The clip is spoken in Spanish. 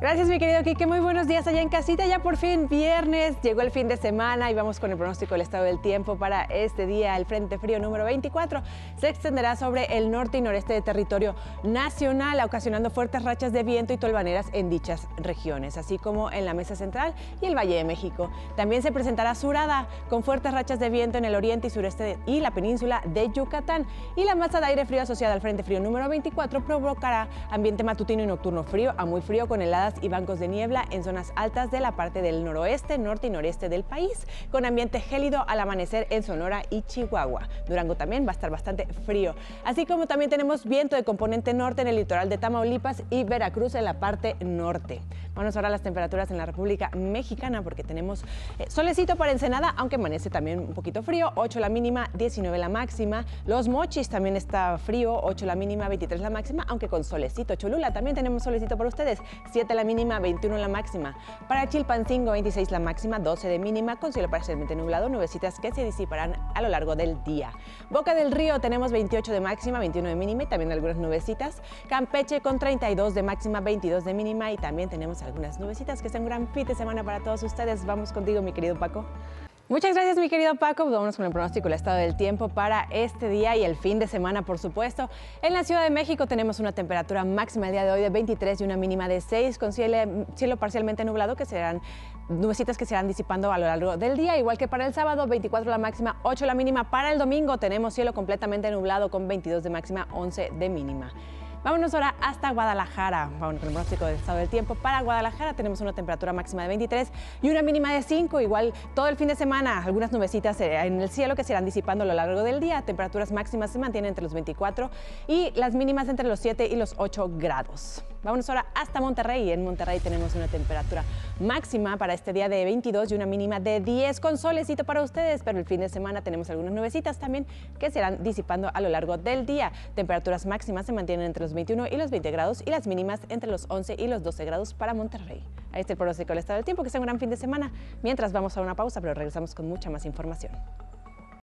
Gracias, mi querido Quique. Muy buenos días allá en casita. Ya por fin viernes, llegó el fin de semana y vamos con el pronóstico del estado del tiempo para este día. El frente frío número 24 se extenderá sobre el norte y noreste del territorio nacional, ocasionando fuertes rachas de viento y tolvaneras en dichas regiones, así como en la Mesa Central y el Valle de México. También se presentará surada con fuertes rachas de viento en el oriente y sureste y la península de Yucatán. Y la masa de aire frío asociada al frente frío número 24 provocará ambiente matutino y nocturno frío a muy frío con heladas y bancos de niebla en zonas altas de la parte del noroeste, norte y noreste del país, con ambiente gélido al amanecer en Sonora y Chihuahua. Durango también va a estar bastante frío, así como también tenemos viento de componente norte en el litoral de Tamaulipas y Veracruz en la parte norte. Vamos ahora a las temperaturas en la República Mexicana porque tenemos solecito para Ensenada, aunque amanece también un poquito frío, 8 la mínima, 19 la máxima. Los Mochis también está frío, 8 la mínima, 23 la máxima, aunque con solecito. Cholula también tenemos solecito para ustedes, 7 la mínima, 21 la máxima. Para Chilpancingo, 26 la máxima, 12 de mínima, con cielo parcialmente nublado, nubecitas que se disiparán a lo largo del día. Boca del Río tenemos 28 de máxima, 21 de mínima y también algunas nubecitas. Campeche con 32 de máxima, 22 de mínima y también tenemos algunas nubecitas, que sea un gran fin de semana para todos ustedes. Vamos contigo, mi querido Paco. Muchas gracias, mi querido Paco. Vámonos con el pronóstico, el estado del tiempo para este día y el fin de semana, por supuesto. En la Ciudad de México tenemos una temperatura máxima el día de hoy de 23 y una mínima de 6, con cielo parcialmente nublado, que serán nubecitas que se irán disipando a lo largo del día, igual que para el sábado, 24 la máxima, 8 la mínima. Para el domingo tenemos cielo completamente nublado con 22 de máxima, 11 de mínima. Vámonos ahora hasta Guadalajara. Vamos con el pronóstico del estado del tiempo. Para Guadalajara tenemos una temperatura máxima de 23 y una mínima de 5. Igual todo el fin de semana, algunas nubecitas en el cielo que se irán disipando a lo largo del día. Temperaturas máximas se mantienen entre los 24 y las mínimas entre los 7 y los 8 grados. Vámonos ahora hasta Monterrey. En Monterrey tenemos una temperatura máxima para este día de 22 y una mínima de 10 con solecito para ustedes, pero el fin de semana tenemos algunas nubecitas también que se irán disipando a lo largo del día. Temperaturas máximas se mantienen entre los 21 y los 20 grados y las mínimas entre los 11 y los 12 grados para Monterrey. Ahí está el pronóstico del estado del tiempo, que sea un gran fin de semana. Mientras vamos a una pausa, pero regresamos con mucha más información.